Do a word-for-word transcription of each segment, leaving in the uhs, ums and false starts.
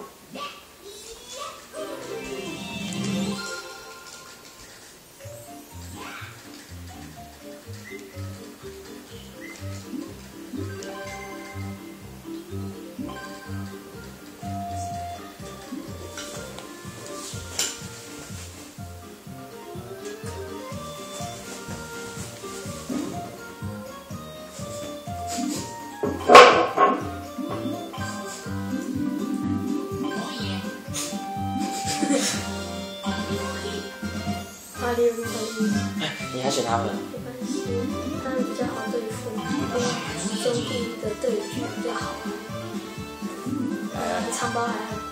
哈利路亚。 你还选他们？ 没关系，他们比较好对付，跟兄弟的对决比较好。呃，长包还好。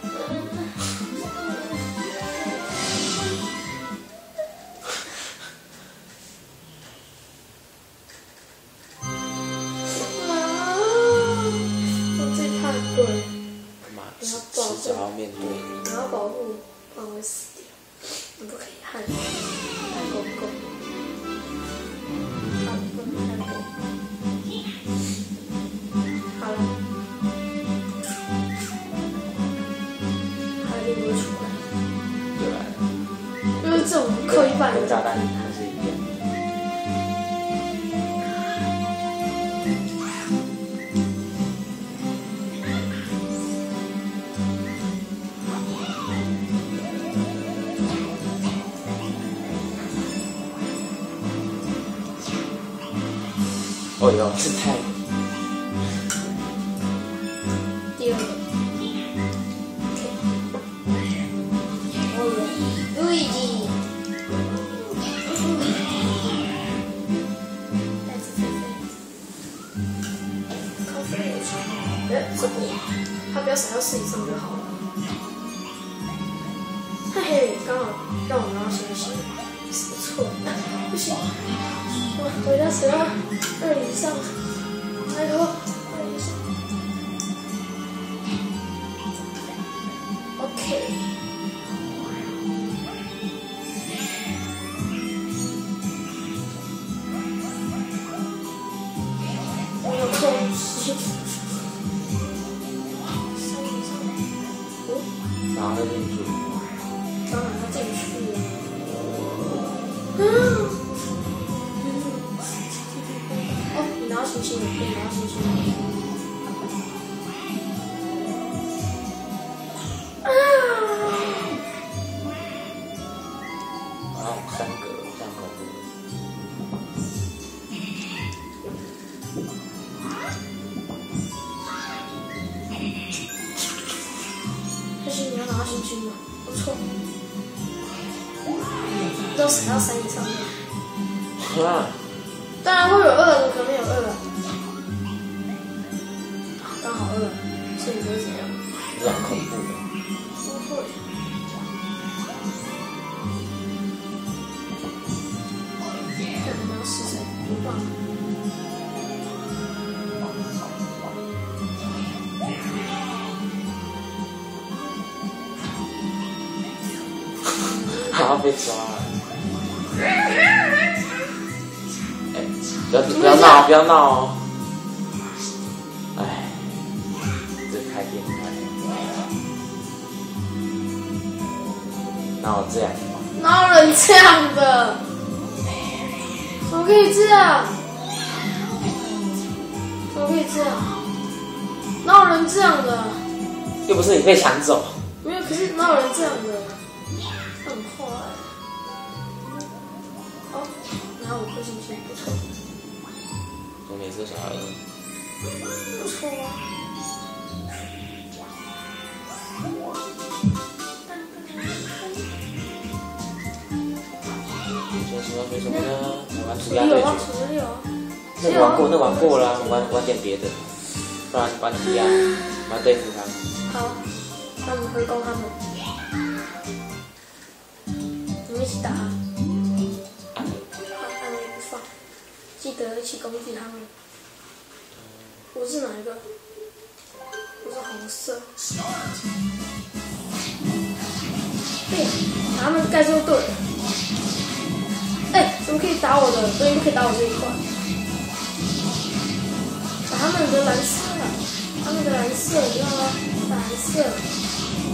我最怕鬼。 干嘛？ 你要保护迟早要面对。 你要保护，不然会死掉。你不可以害害狗狗。好，不能害狗。好了，哈利不会出来。 又来了。 就是这种扣一半的。 跟炸弹还是一样。哦哟，这太…… 第二个 ，OK， 哦哟，路易吉，再次飞飞，靠飞也行，哎，这个他不要闪到四以上就好了。嘿嘿，刚好让我拿到星星，是不错，不行。我要只要二以上，拜托，二以上。OK。我有空隙。三以上。哦。 拿了进去。 当然要进去了。嗯。拿到星星了，可以拿到星星了。啊！ 啊，三个，这样恐怖。 但是你要拿到星星了，不错。都闪到三以上的。 啊！ 当然会有二，怎么可能有二啊？刚好二，所以你觉得怎样？ 这样恐怖的。 不会。看你要试谁，多棒！ 好被抓了。不要不要闹，不要闹哦！哎，这太变态了！哪有这样的？ 哪有人这样的？怎么可以这样？怎么可以这样？哪有人这样的？ 又不是你被抢走。 没有，可是哪有人这样的？很坏。好，拿五颗星星，不错。 我每次想要赢， 不错啊。 说什么没什么呢？玩涂有啊， 鸦对决。 什么有啊？ 那个玩过，那玩过了，玩玩点别的，不然玩涂鸦，玩对付他们。 好，那我们回攻他们。我们一起打。好，按了不放，记得一起攻击他们。我是哪一个？我是红色。对，把他们盖住对。哎，怎么可以打我的？所以不可以打我这一块。把他们的蓝色，他们的蓝色，你知道吗？蓝色，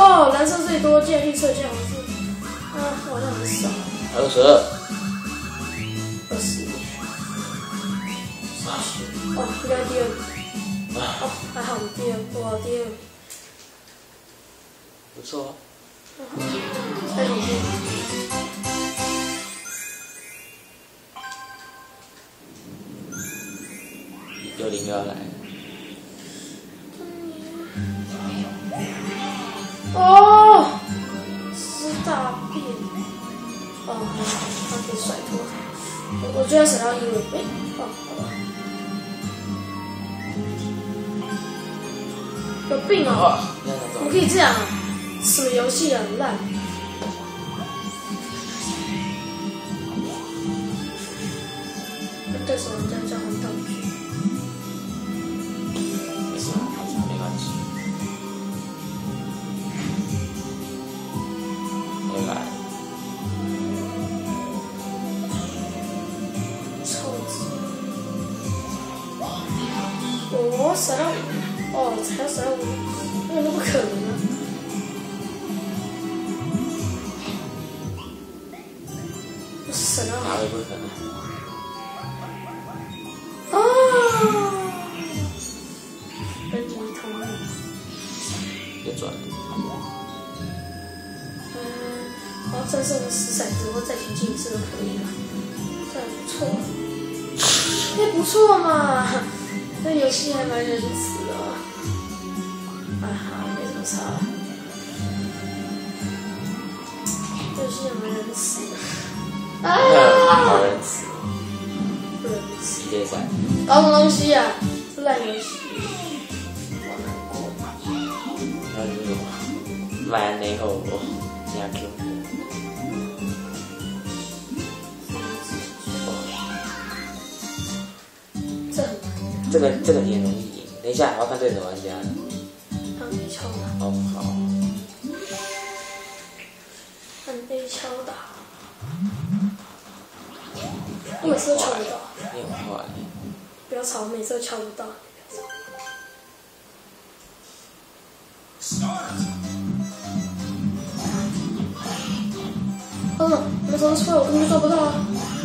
哦，蓝色最多，建绿色这样子。啊，好像很少。 二十二。 二十一。哦，应该第二名。哦，还好我第二，我第二名。 不错。 再重新。 幽灵又要来了。 哦，吃大便。哦，他可以甩脱。我我居然闪到一位，哎，哦，好吧。有病哦！怎么可以这样啊？什么游戏啊，很烂。对手玩家交换道具。 没事，没关系。回来。 臭子。我闪到，哦，才要闪到五，那都不可能啊！我闪到。 哪会不可能？ 啊！跟你同意。 又转了。 嗯，然后战胜了十骰子或再前进一次都可以了，这还不错。也不错嘛，这游戏还蛮仁慈的。啊哈，没什么差。游戏还蛮仁慈的。啊！ 好仁慈。 不仁慈。 世界赛。 搞什么东西呀、啊？是烂游戏。好难过。 那就是万年后我真 Q。 这很难。 这个这个你也容易赢。等一下，我要看对手玩家了。 按 A 敲打。 哦，好。 按 A 敲打。我每次都敲不到。 你很坏。 不要吵，我每次都敲不到。嗯，没怎么出来，我根本做不到啊！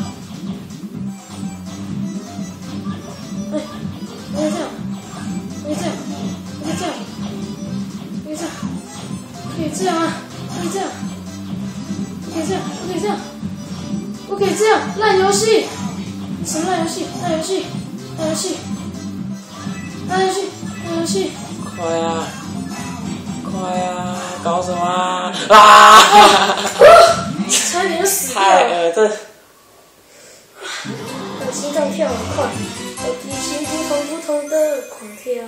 哎，可以这样，可以这样，可以这样，可以这样，可以这样啊，可以这样，可以这样，可以这样，我可以这样，烂游戏，什么烂游戏？烂游戏，烂游戏，烂游戏，烂游戏！ 快啊！快啊！搞什么啊？啊！ 差点就死掉太了。 恶这。 我心脏跳很快，我激情扑通扑通的狂跳，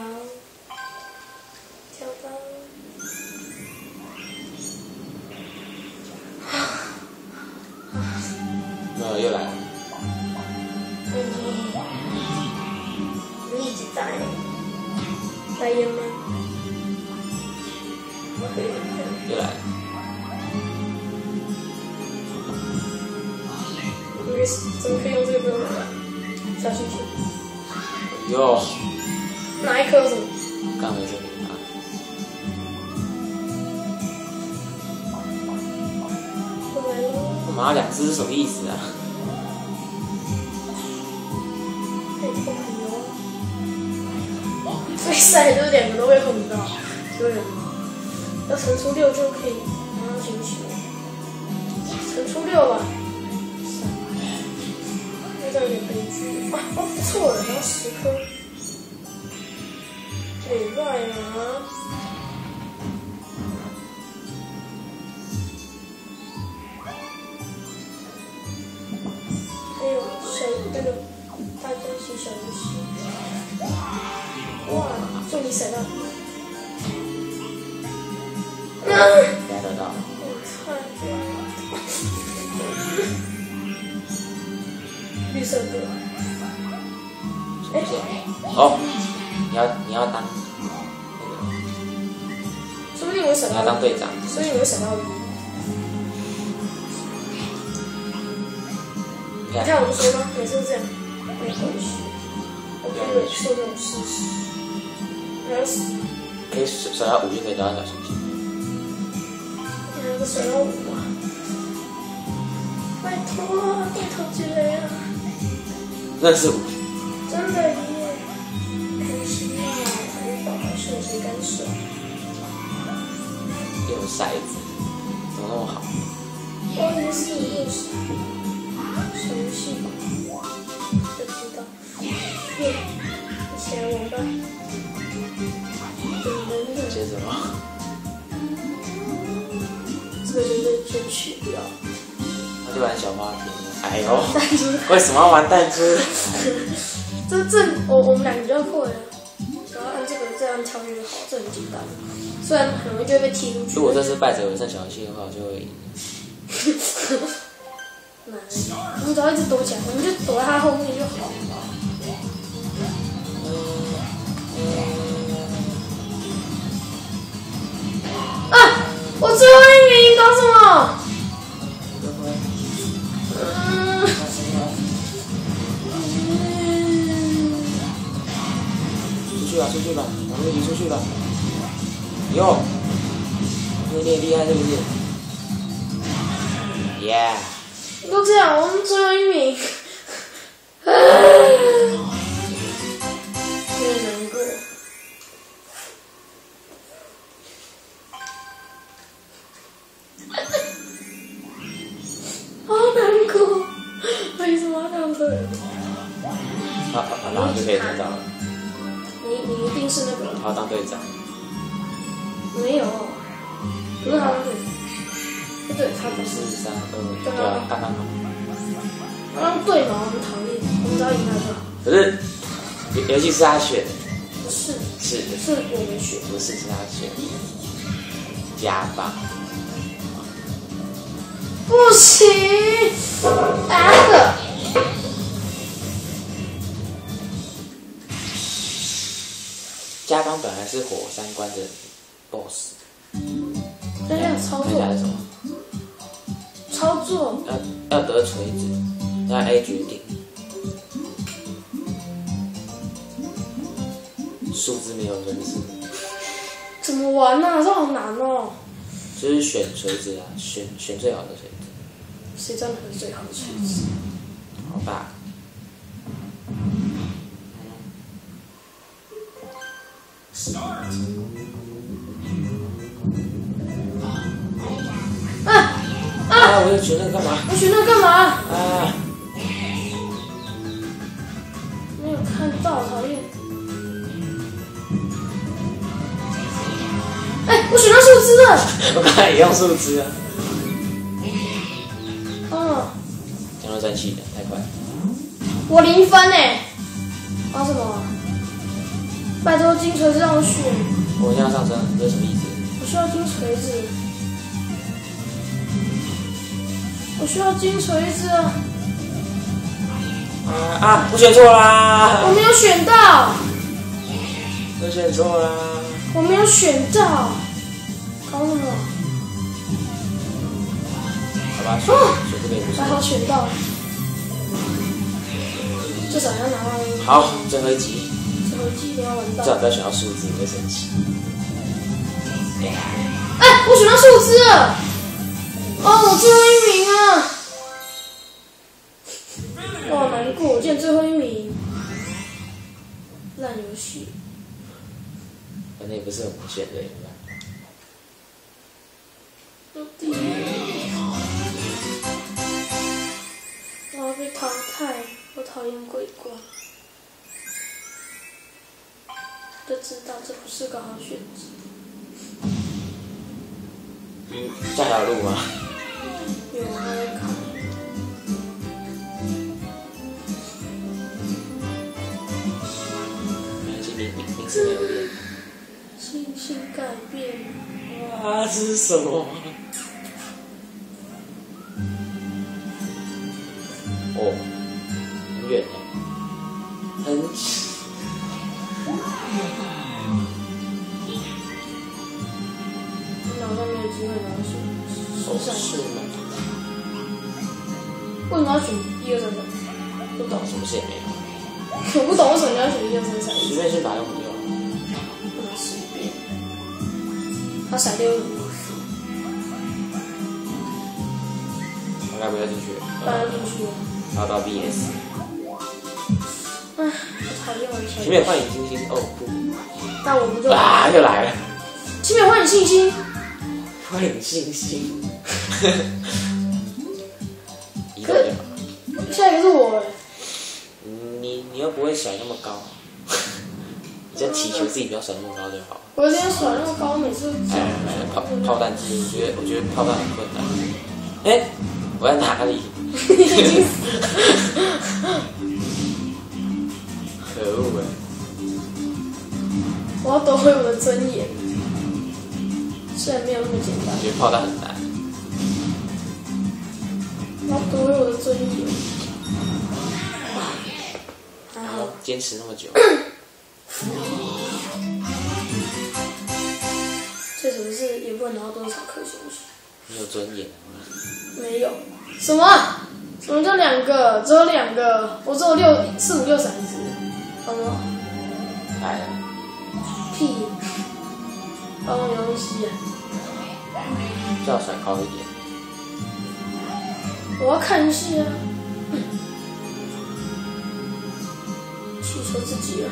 跳到。 没有，又来了。 你一直在，在烟吗？ 又来了。 怎么可以用这个标准？小心心。 哟。 哪一颗什么？ 刚没这里啊。 我来了。 干嘛两只是什么意思啊？ 可以碰很油啊。所以赛就是两个都会碰到，所以要乘出六就可以拿到星星。乘出六吧。这有点悲剧啊！哦，不错了，然后十颗，礼拜啊！还有小那个大家一起小游戏，哇！终于闪到， 猜得到。 我猜。绿色的，哎， 哦，你要你要当那个， 说不定我闪到， 你要当队长， 所以我闪到鱼。你看我不说吗？每次都这样，没关系，我可以受这种事实。我要死。 可以甩甩到五就可以得到小星星。 那个水龙舞啊！拜托，拜托之类啊！ 那是我。 真的耶！可惜啊，还是宝宝睡谁敢手？ 有骰子，怎么那么好？ 我也是有神器，就知道。耶，一起来玩吧！噔噔噔。 接什么？ 这个就是先取掉。 他就玩小花瓶。哎呦，为什么要玩弹珠？ 这这我我们两个比较会啊，只要按这个这样跳就好，这很简单。虽然很容易就会被踢出去。 如果这次败者有剩小游戏的话，我就会赢。 难，我们只要一直躲起来，我们就躲在他后面就好了。啊！我最后一名，搞什么？嗯。 出去吧，出去吧，我们一起出去吧。哟，你也厉害是不是 ？Yeah。 都这样，我们最后一名。有点难过。好难过，为什么要这样子？ 好，好，然后就可以得到了。 你你一定是那个。 他要当队长。 没有，不是他当队长。不对，他不是。 四三二，对啊，刚刚好。 刚对嘛，我们讨厌，我们只要赢他就好。 可是游游戏是他选的。 不是。 是的。 是我们选。 不是，是他选。加吧。 不行，啊个。 加邦本来是火三关的 boss。 这样操作。 看一下是什么？ 操作。 要要得锤子，让 A 决定。数字没有分数。 怎么玩呢、啊？这好难哦。 就是选锤子啊，选选最好的锤子。 谁知道哪个是最好的锤子？ 好吧。 啊啊！ 我要选那个干嘛？ 我选那个干嘛？ 啊！ 没有看到，讨厌。哎，我选到树枝了。 我刚才也用树枝啊。 嗯。 降落战器的太快。 我零分哎。啊什么？拜托金锤子让我选。 我现在上升，这是什么意思？ 我需要金锤子。我需要金锤子。 啊啊！我选错啦！ 我没有选到。 我选错啦！ 我没有选到。搞什么？ 好吧，选选这个也不错。 还好选到了。至少要拿到。 好，最后一集。 最后一集一定要玩到。 最好不要选到数字，你会生气。 哎，我选到树枝了。哦，我最后一名啊！我好难过，我竟然最后一名。烂游戏。 反正也不是我们选的， 到底我要被淘汰，我讨厌鬼怪。就知道这不是个好选择。 嗯，这条路吗？ 有我在看。 没关系，名名名字没有变。 心情改变。 哇，这是什么？哦，很远哎，很。 你好像没有机会拿到选哦，是吗？ 为什么要选一二三三？不懂， 什么事也没有。 我不懂为什么你要选一二三三。 随便先把它用掉。 不能随便。他闪电为什么不该不要进去？ 当然进去了。 然后到 B S。 唉，我讨厌玩小游戏。 奇美幻影星星哦不。 那我们就啊又来了。 奇美幻影星星。 幻影星星。一个就好。 下一个是我哎。 你你又不会甩那么高，你就祈求自己不要甩那么高就好。 我有点甩那么高，每次。 哎来来炮炮弹机，我觉得我觉得炮弹很困难。哎，我在哪里？ 已经死了。 可恶哎！ 我要夺回我的尊严，虽然没有那么简单。 我觉得炮弹很难。 我要夺回我的尊严。还好。 坚持那么久。 最主要是也不能拿到多少颗星星。 你有尊严吗？ 没有。什么？什么叫两个？只有两个，我只有六四五六骰子，好吗？ 来了。 屁！帮我游戏啊！ 最好甩高一点。 我要看一下。祈求自己啊！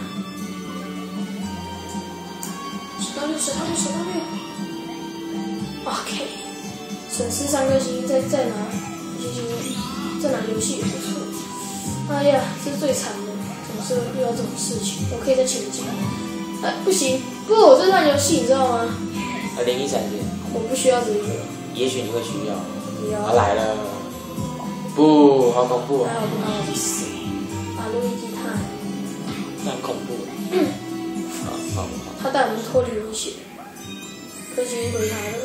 十到六，十到六，十到六。OK， 损失三颗星，再再拿星星，再拿游戏也不错。哎呀，这是最惨的，总是遇到这种事情。我可以再前进。哎，不行，不，这是烂游戏，你知道吗？ 啊，零一闪电。 我不需要这个。 也许你会需要。 不要。 他来了。不，好恐怖啊！ 还好不让我去死。把路易吉他。 那很恐怖。 嗯。 好好好。 他带我们脱离危险。可惜回来了。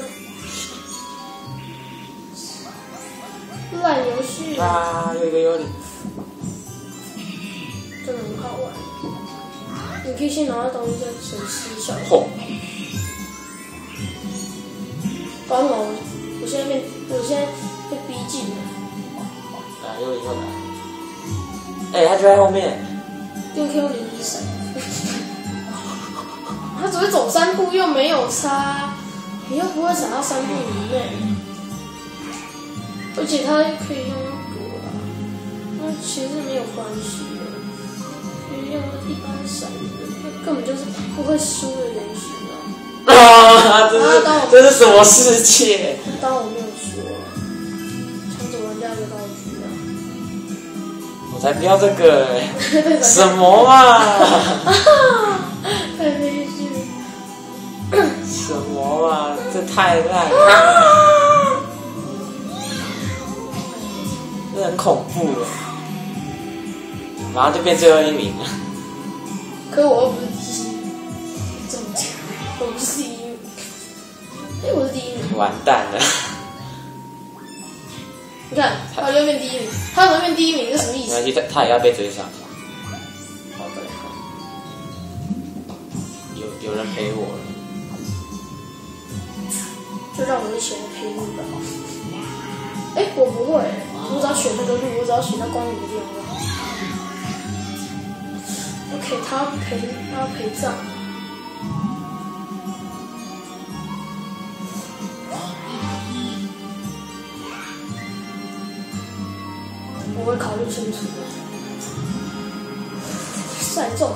烂游戏啊！有一个幽灵， 真的很好玩。你可以先拿到东西再损失小。 嚯！ 搞什么？我现在被我现在被逼近了。 啊！幽灵又来。哎、欸，他就在后面。 用 Q 零一闪。他只会走三步，又没有差，你又不会闪到三步以内。而且它可以用那个啦，那其实没有关系的，可以用一般闪的，那根本就是不会输的原型啊！ 啊，这是这是什么世界？ 当我没有说，抢走人家的道具啊！ 我才不要这个哎、欸！什么啊？ 太悲剧了！ 什么啊？这太烂了！这很恐怖哎，马上就变最后一名了。 可我又不是第一名，这么讲，我不是第一名。哎，我是第一名。 完蛋了！ 你看，他又变第一名，他怎么变第一名？这什么意思？ 没关系，他他也要被追上。 好的，好。 有有人陪我了， 就让我一起来陪你吧。哎，我不会，我只要选那个路，我只要选到光明的地方。OK， 他要陪，他要陪葬。我会考虑清楚的。赛中。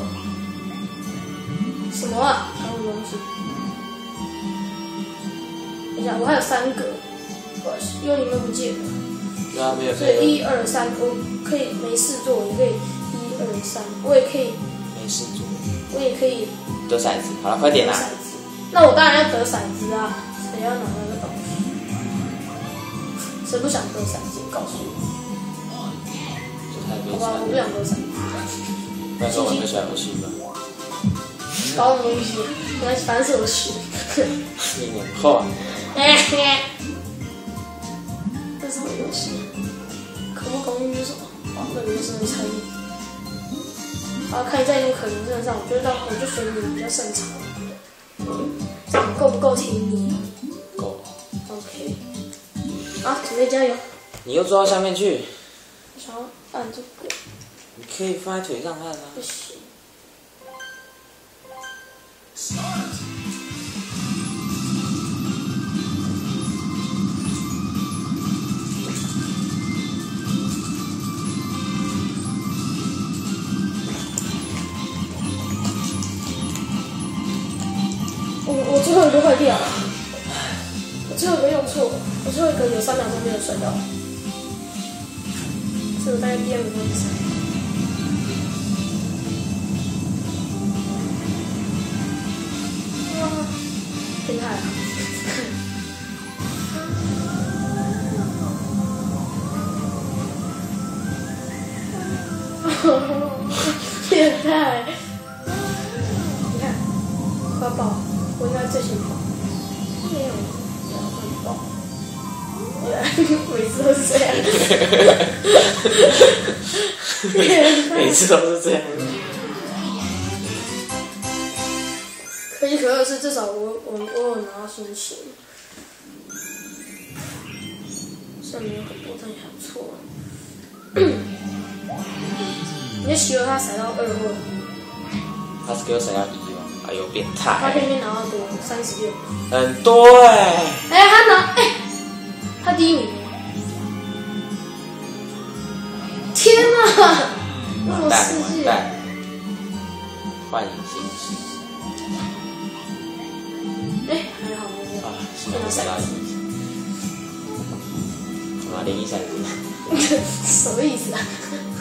什么啊？什么东西？等一下，我还有三个。幽灵都不见了， 对啊，没有。 所以一二三，我可以没事做，也可以一二三，我也可以没事做， 我也可以得骰子。好了，快点啦！ 骰子，那我当然要得骰子啊！谁要拿那个东西？谁不想得骰子？告诉我。 这太悲好吧，我不惨了。 想得骰子。 不然说玩个小游戏吧。 搞什么东西？来，反正是我选。 一年后啊。 哎嘿。这是什么游戏？可不可以是什么？哇，那个是猜谜。好，看在你可能身上，我觉得我就选你比较擅长。你够不够听你？ 够。 OK。好，准备加油。 你又坐到下面去。 我想要按这个。 你可以放在腿上按啊。 不行。 我我最后一个坏掉了，我最后一个用错了，我最后一个有三秒钟没有甩到，所以我大概第二个位置。哇，厉害啊！变态！你看，快爆！我应该最先爆。没有，没有会爆。每次都是这样。 每次都是这样。 可喜可贺的是，至少我我我有拿到星星，虽然没有很多，但也还不错。你就希望他甩到二或一。 他是给我甩到一吗？哎呦，变态！ 他偏偏拿到多三十六， 很多哎、欸。 哎、欸，他拿哎、欸，他第一名。天哪！ 完蛋完蛋！幻影星系。 哎、欸，还好没有。 啊，现在甩到一。什么零一骰子？ 什么意思啊？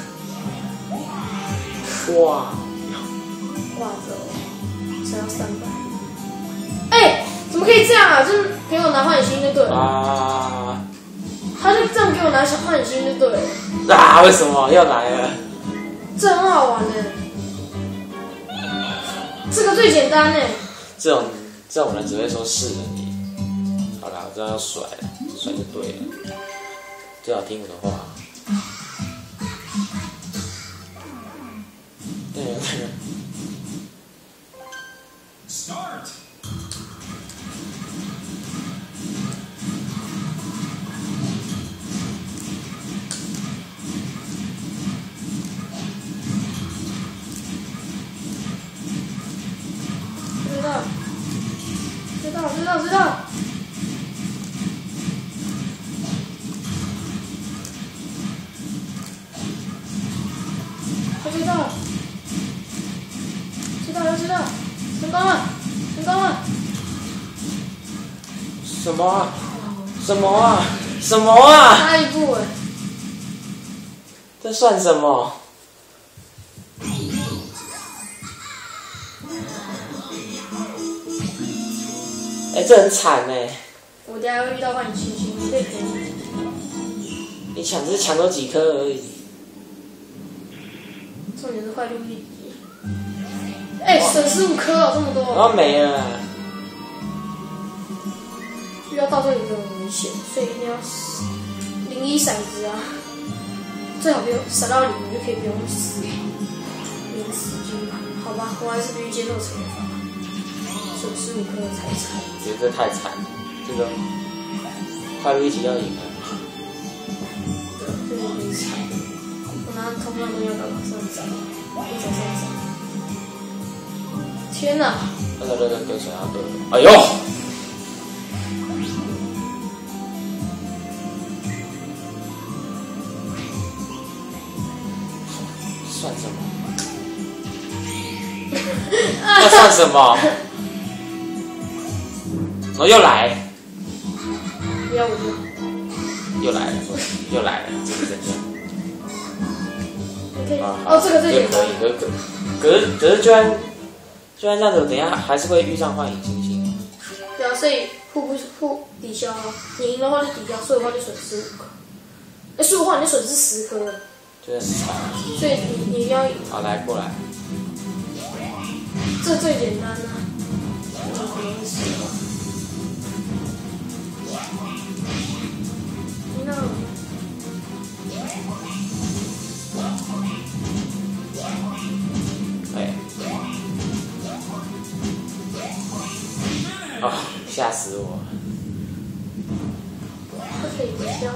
哇！ 哇走，才要三百。哎，怎么可以这样啊？就是给我拿幻影星就对了。 啊！ 他就这样给我拿幻影星就对了。 啊！为什么又来了？ 这很好玩呢。这个最简单呢。 这种这种人只会说是的你。好啦，我知道要甩了，甩就对了。最好听我的话。对对对。Start。 知道，知道，知道，知道。我知道，知道，要知道，成功了，成功了。 什么啊？什么啊？什么啊？ 差一步哎。 这算什么？哎、欸，这很惨哎。 我等下会遇到幻影星星，你可以陪我。 你抢只是抢多几颗而已。 重点是坏路一级。哎、欸，省十五颗哦，这么多。 然后没了。 遇到到这里就很危险，所以一定要零一骰子啊，最好不用闪到零，就可以不用死零死金吧？好吧，我还是必须接受惩罚，损十五颗的财产。 我觉得这太惨了，这个快路一级要赢了。 对，这个很惨。我拿同样都要搞到三张，一张三张。天哪！ 那个那个给我甩到二，哎呦！算什么？那算什么？我又来， 不要我就又来了，又来了，这是真的。 可以，哦，这个最简单。 可以，可以，可是可是，就算就算这样子，我等一下还是会遇上幻影星星。 对啊，所以互不互抵消啊。你赢的话就抵消，输的话就损失五颗。哎，输的话你就损失十颗了。 真的很惨。 所以你你要赢。 好，来过来。 这最简单啊，怎么可能会死啊？那。 哎。啊！吓死我！ 它可以抵消。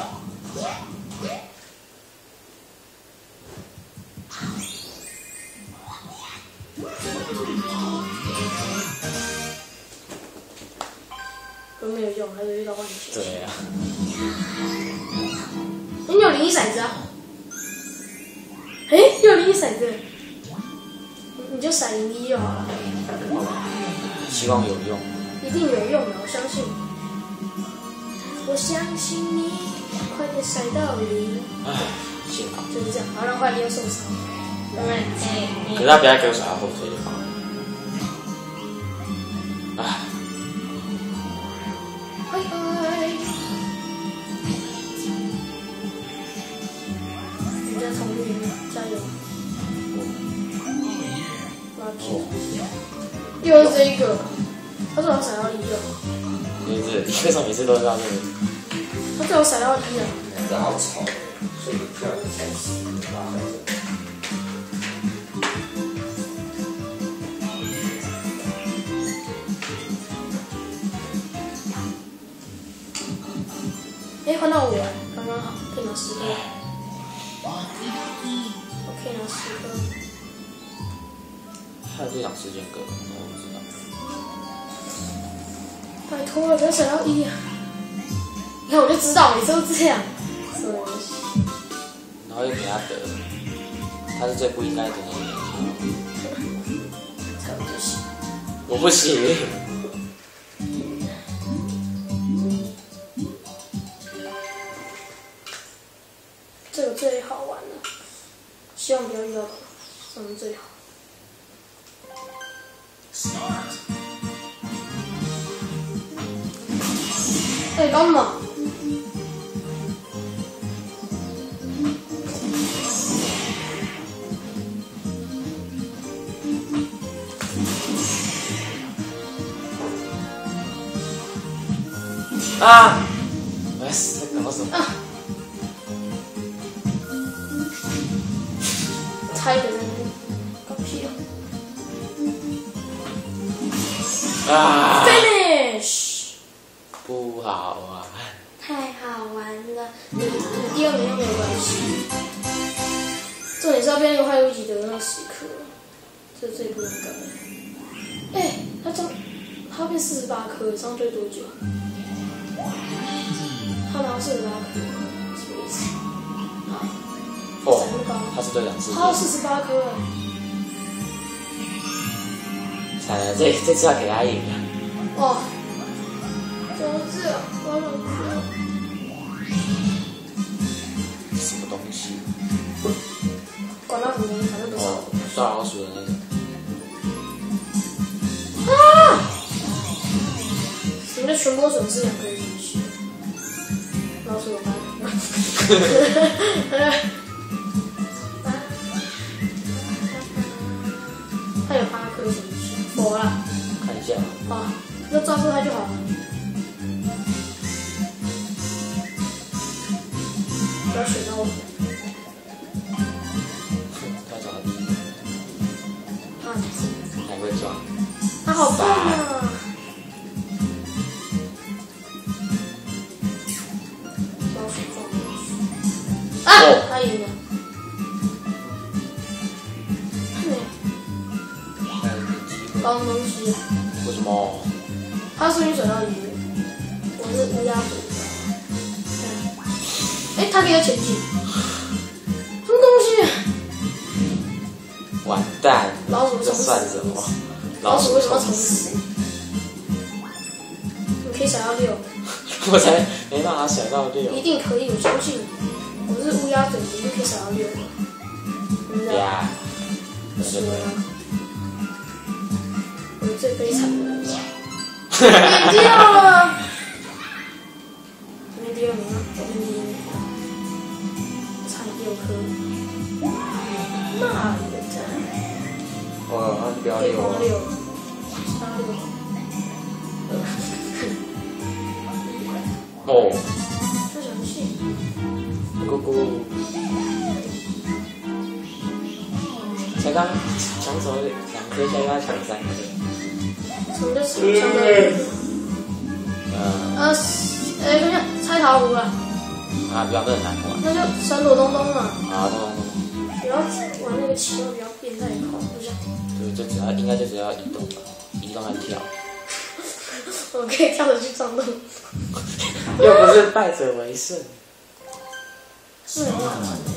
都没有用，还是遇到幻影星。 对呀、啊。 你有零一骰子啊？哎，有零一骰子，你就骰零一就好了。 希望有用。 一定有用的，我相信。我相信你，快点塞到里。 唉，幸好。 就是这样，好让坏又受伤。对不对？ 可是他不要给我甩到后退就好了。唉。 拜拜。你在冲绿幕，加油！哦。又是这一个，他最好闪到一了。 就是你为什么每次都是到这里？ 他最好闪到一了。 两个好吵，睡不觉的才死，妈的！ 哎，换到我了，刚刚好，可以拿十颗。我可以拿十颗。 还有这场时间歌，我不知道。 拜托了，不要闪到一啊！你看我就知道，每次都这样。什么东西？ 然后又给他得，他是最不应该得的人。 才不行。 我不行。 这个最好玩了，希望不要遇到这种最好。哎，干嘛？ 啊！我要死在搞什么？ 啊！猜的人搞屁啊！ 啊 ！Finish！ 不好玩。 太好玩了，你你第二名又没有关系。重点是要被那个坏物级得那十颗，这最不能改。哎，他这样，他变四十八颗，这样追多久？他拿四十八颗，什么意思？啊？ 哦， 那么高？ 他是队长是。 他有四十八颗了。 惨了，这这次要给他赢了。 哦。怎么这样？我想哭。 什么东西？ 管他什么东西，反正不是。 哦，抓老鼠的那个。 啊！你的全部损失两个人进去，老鼠有八颗。他有八颗进去，佛了。 看一下。 啊，就抓住它就好了。不要选到我。 他找到第一。 啊， 还会抓。 他好棒啊！老鼠撞。啊！他赢了。帮东西。 为什么？ 他是运水到赢，我是乌鸦嘴。哎，他可以前进。什么东西？ 完蛋！ 老鼠这算什么？ 老鼠为什么要重死？你可以闪到六。 我才没办法闪到六。 一定可以，我相信你。我是乌鸦嘴，你就可以闪到六了。对呀。 是吗？我是最悲惨的人了。变掉了。今天第二名啊，我跟第一名。差六颗。妈的！ 哇，他不要六六。 六。差六。 哦。 他想去。 咕咕。才刚抢走两颗，现在要抢三颗。 什么叫抢抢的？ 呃。 呃，哎，等一下，猜桃核啊。 啊，不要这很难玩。 那就闪躲东东嘛。 啊，东东东东。 不要玩那个奇怪，不要变太快，不想。 对，就只要应该就只要移动吧，移动和跳。 我可以跳着去撞洞。 又不是败者为胜。 是很好玩的。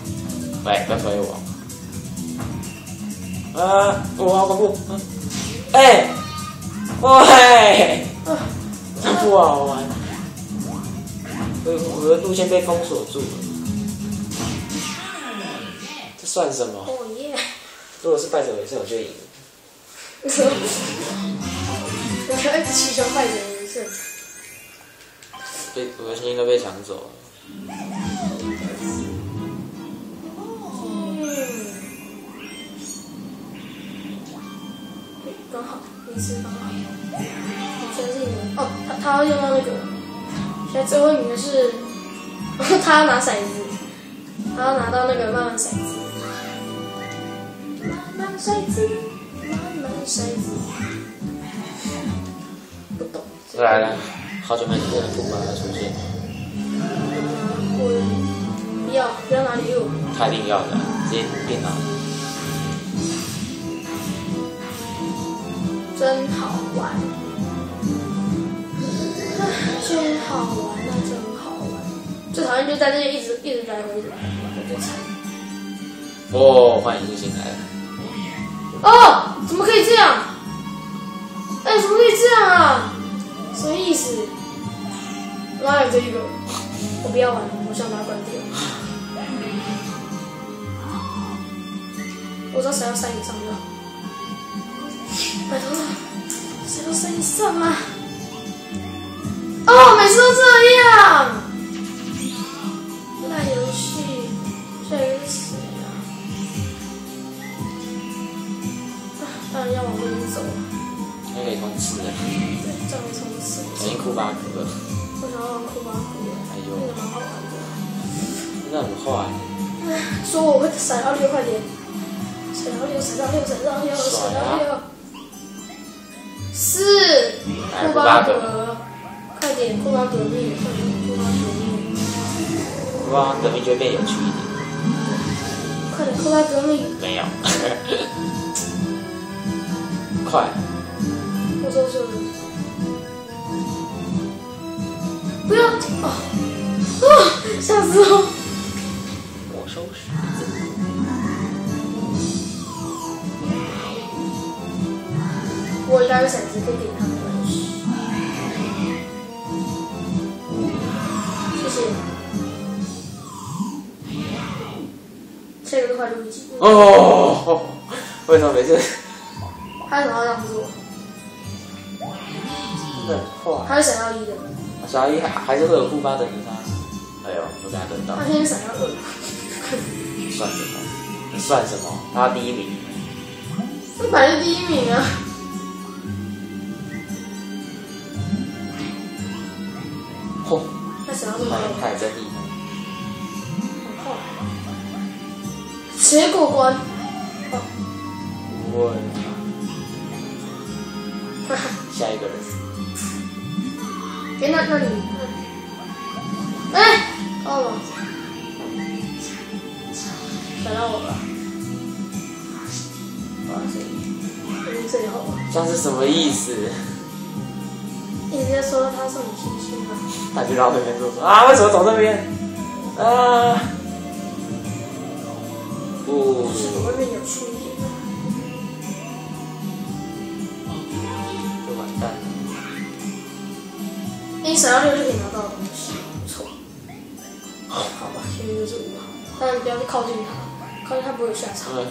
喂，不要推我。啊！我好恐怖！啊！ 哎，喂，这样不好玩。我我的路线被封锁住了，这算什么？ 哦耶！ 如果是败者为胜，我就赢了。 为什么？我要一直祈求败者为胜。 被我的心都被抢走了。 刚好，没事，刚好。现在是赢了哦，他他要用到那个，现在最后一名的是，他要拿骰子，他要拿到那个慢慢骰子，慢慢骰子，慢慢骰子，不懂。 来来，好久没见的库巴要出现。 我不要，不要拿礼物。 他一定要的，直接电脑。 真好玩，真好玩，那真好玩。最讨厌就在这里一直一直来回，一直来回，最惨。 哦，欢迎新进来了。 哦，怎么可以这样？哎，怎么可以这样啊？什么意思？哪有这一个？我不要玩了，我想把它关掉。我知道谁要三以上的。拜托了，谁都三以上啊！哦，每次都这样。烂游戏，下一个是谁啊？啊，当然要往这边走了。 应该可以通吃的。 对，这样冲刺。 已经库巴克了。 我想要玩库巴克， 哎呦， 那个蛮好玩的。 真的很坏。 说我会闪到六，快点！闪到六，闪到六，闪到六，闪到六。是库巴格，快点，库巴革命，快点，库巴革命。 库巴革命就会变有趣一点。 快点，库巴革命。 没有。快！ 我收拾了。不要！哦，啊！吓死我！ 我收拾。 我应该有骰子可以给他们关系。谢谢。这个都快录一集。 哦，为什么每次？ 他为什么要这样做？ 真的很坏。 他是闪耀一的。 小一还还是会有库巴等着他。哎呦，我给他等到。 他现在闪耀二。 算什么？算什么？他第一名。 这本来就第一名啊。 嚯！ 他闪耀这么他快， 也真厉害。 很快。结果关。哦。 我。下一个人。 别那那你，哎，哦，闪到我了。哇塞，已经最后了。 这样是什么意思？ 你直接说他送你星星了。 他就绕那边做说啊，为什么走这边？啊！不， 我外面有趣一点。 就完蛋了。 你闪到六就可以拿到的东西，不错。好吧，现在就是五号，但不要去靠近他，靠近他不会有下场。 嗯。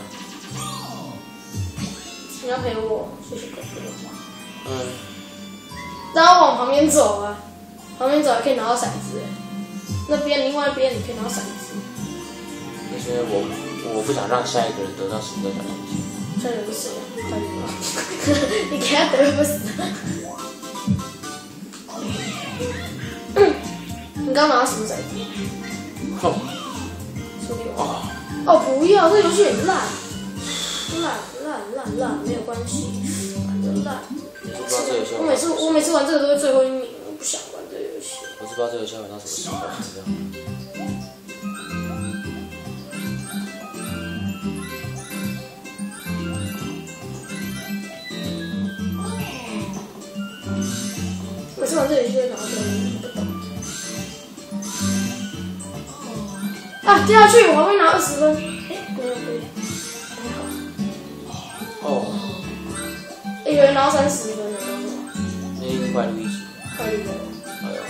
你要陪我，谢谢哥哥。 嗯。 然后往旁边走啊，旁边走还可以拿到骰子。那边另外一边你可以拿到骰子。 那是因为我我不想让下一个人得到新的小东西。 下一个是谁啊？大鱼吗？你给他得不死。你刚拿到什么骰子？ 哼。 输给我。 哦。 哦，不要，这游戏很烂，烂烂烂烂，没有关系，反正烂。 我不知道这游戏。 我每次我每次玩这个都是最后一名，我不想玩这个游戏。 我是不知道这游戏玩到什么时候，这样。 每次玩这个游戏会拿到最后一名，不懂。啊，掉下去，我还会拿二十分。哎，没有可以，还好。 哦。 哎，原有人拿到三十分的那种。 那一定快录一集。 快录了。 哎呦。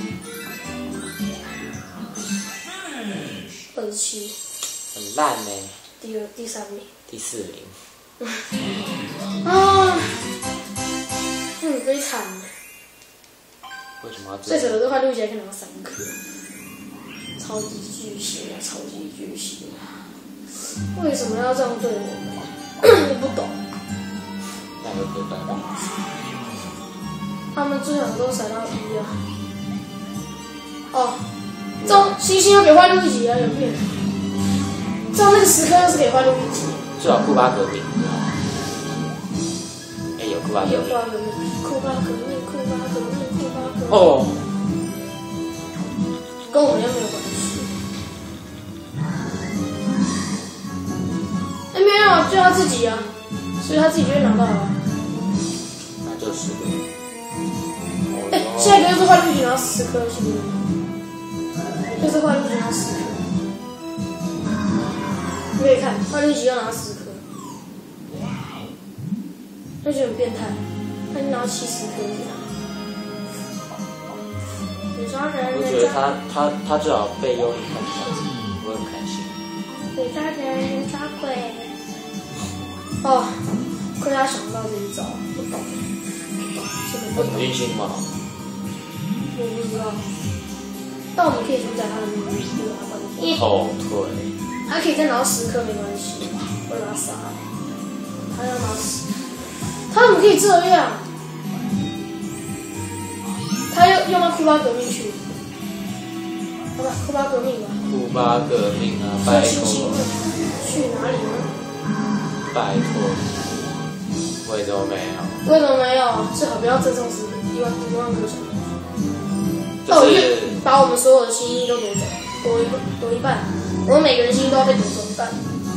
二十七。 很烂呢。 第二、第三名。 第四名。 啊，很悲惨的。 为什么要这最样？ 扯的是快录起来可以拿到三颗，超级巨星啊，超级巨星啊！为什么要这样对我们？我不懂。 那有可办法。 他们最好都闪到一啊！哦，这种星星又给坏录一集啊，有病！这样那个时刻又是给坏录一集。 最好库巴革命。哎、欸，有库巴革有命。 库巴革命，库巴革命，库巴革命，库巴革命。 哦。 跟我们又没有关系。哎、欸，没有，就他自己啊，所以他自己就会拿到了。 那就是个。 哎、欸，下一个又是坏录一集，拿十颗，是不是？又是坏录一集拿十颗。你可以看，坏录一集要拿十颗。那就很变态，他就拿七十颗这样。女杀人， 我觉得他他他最好被幽灵看这样子，我很开心。 女杀人，女杀鬼。哦，亏他想到这一招，不懂，不懂，真的不懂。 很运心吗？ 我不知道，但我们可以主宰他的命运，不给他关系。 后退。 他可以再拿到十颗没关系，我把他杀了。他要拿十。他怎么可以这样？他要用到库巴革命去，好吧，库巴革命吧。 库巴革命啊，拜托！ 去哪里呢？ 拜托！为什么没有？ 为什么没有？最好不要赠送十一万一万颗小就是、 哦，就把我们所有的心意都夺走，夺一夺一半，我们每个人心意都要被夺走一半。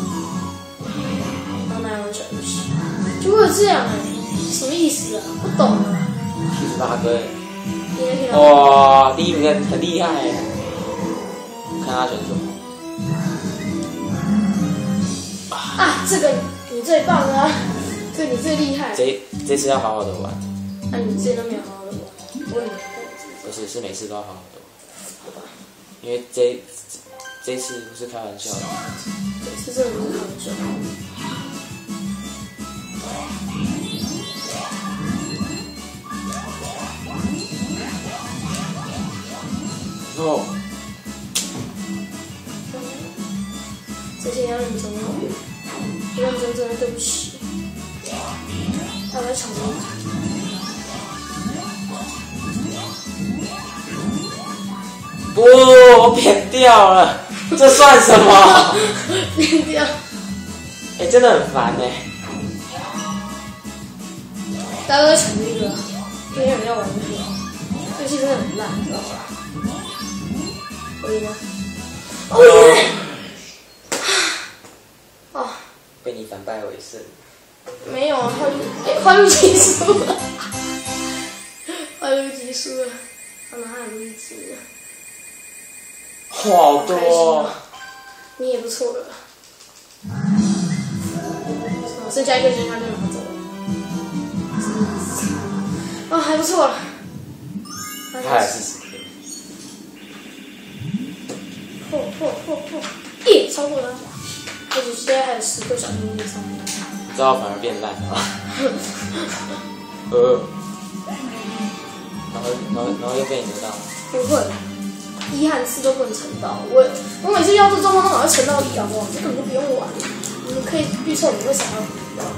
然后那样玩小游戏，就为了这样哎、欸，什么意思啊？不懂啊。 七十八颗。 哇， 第一名很厉害哎！看他选什么。 啊，这个你最棒啊！这个你最厉害。 这这次要好好的玩。 那、啊、你之前都没有好好的玩，我也没有。 不是，是每次都要好好的玩。 好吧。 因为这这次不是开玩笑的。 这次真的不是开玩笑。 哦。 这些要认真哦，不认真真的对不起。他在抢着。 不，我扁掉了，这算什么？ 扁掉。 哎、欸，真的很烦哎、欸。 大家都在抢这个，没有人要玩这个，这游戏真的很烂，你知道吧？可以吗？哦。哦。 被你反败为胜。 没有啊，坏录哎，坏录集输了，坏录集输了，他拿还录一集了。 好多、啊， 你也不错了。剩下一个星他就拿走了。啊、哦，还不错了。 他还是十颗。 破破破破！耶，超过了。而且现在还有十个小星星上面。 这样反而变烂了。呃。然后，然后，然后又被你得到。 不会。一和四都不能乘到，我我每次要这状况都马上乘到一，好不好？这根本就不用玩，你们可以预测我们会想要五。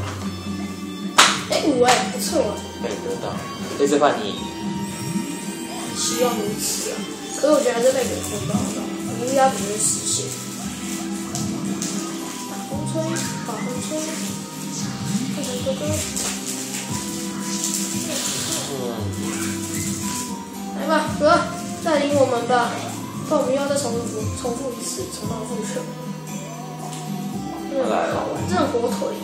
哎，五哎，不错啊。 被得到，这次换你。 希望如此啊，可是我觉得还是被给抽到的，乌鸦不会实现。大风吹，大风吹，变成哥哥。嗯。来吧，哥。带领我们吧，不然我们又要再重复重复一次，重蹈覆辙。真的很好玩，真的火腿。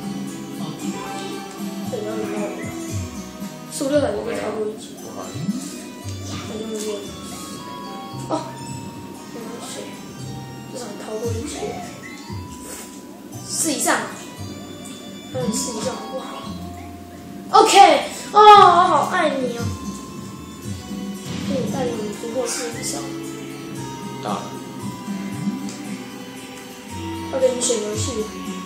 对，要领到我们。是不是感觉会超过一集？那就是这样。哦，没关系，至少你逃过一集。试一下，让你试一下好不好？ 四以上。 到了。 要给你选游戏。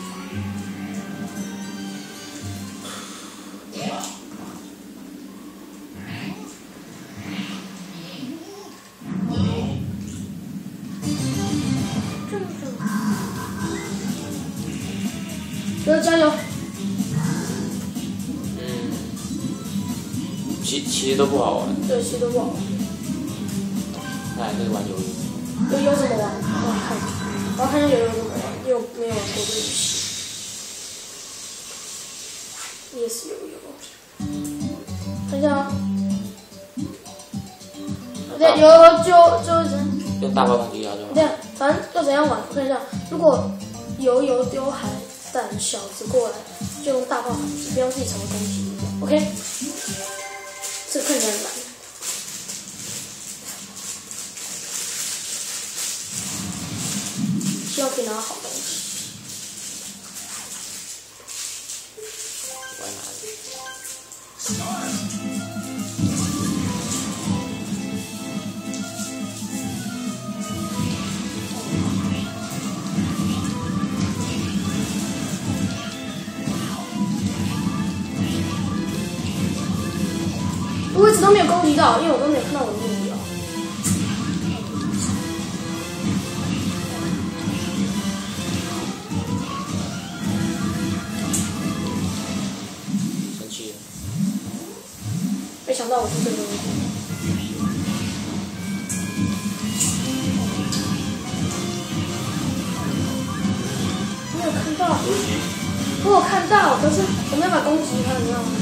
哥加油！ 嗯，其其实都不好玩。 对，其实都不好玩。 那还是玩游戏。 游游怎么玩？我要看，我要看一下游游怎么玩，因为我没有玩过这个游戏。也是游游，看一下啊。对，游游就就这样。 用大炮攻击它就好。 这样，反正要怎样玩？我看一下，如果游游丢海胆小子过来，就用大炮反击，不要自己成为攻击力量。OK， 这个看起来很难。希望可以拿到好东西。 我在哪里？ 我一直都没有攻击到，因为我都没有看到我的目标。 生气了。 没想到我是最终一个。没有看到。我有看到，可是我没有办法攻击他，你知道吗？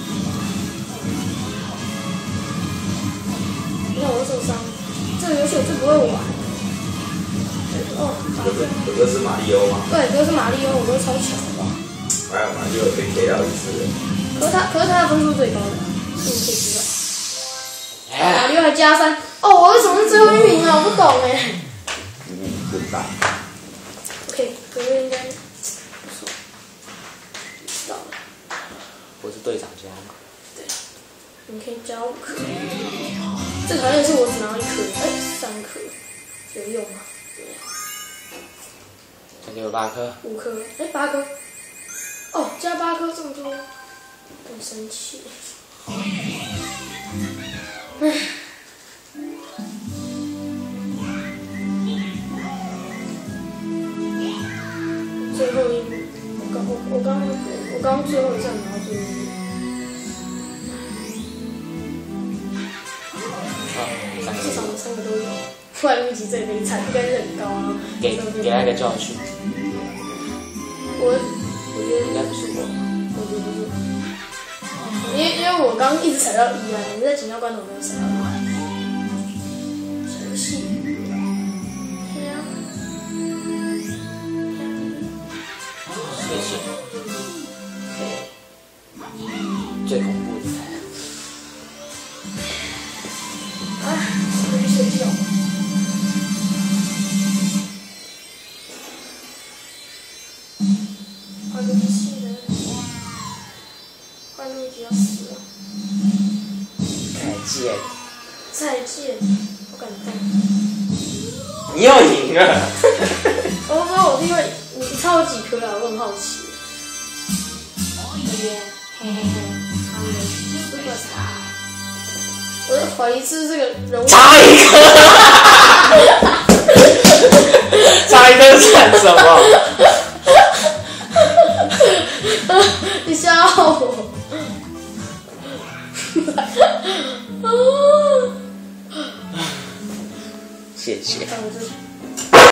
你看我受伤，这个游戏我就不会玩。哦， 有个有个是马里奥吗？ 对，这个是马里奥，我都超强的。 还有马里奥可以 K 到一次的。 可是他，可是他的分数最高的，是你可以知道。马里奥还加三，哦，我为什么是最后一名啊？我不懂哎。 嗯，不大。 OK， 可是应该不错。知道了。 我是队长加嘛。 对，你可以加五颗。最讨厌的是我只拿到一颗，哎，三颗，有用吗？没有。 再给我八颗。 五颗，哎，八颗。哦，加八颗这么多，很生气。唉。最后一名，我刚我我刚我刚最后一站拿到最后一名。至少我们三个都有，不然录集最悲惨，应该是很高啊。 给给他一个教训。 我我觉得应该不是我。 我觉得不是，因为因为我刚刚一直踩到一啊，你在紧要关头没有踩到一。小游戏。对啊。 谢谢。最恐怖的。 啊，我去睡觉。换路器的，换路器要死了。 再见。 再见，好感动。 你又赢了。 我不知道我因为你超几颗啊，我很好奇。耶，嘿嘿嘿，他们 superstar。我在怀疑是这个人物。 差一颗。差一颗算什么？ 你笑我。 谢谢。 看我这。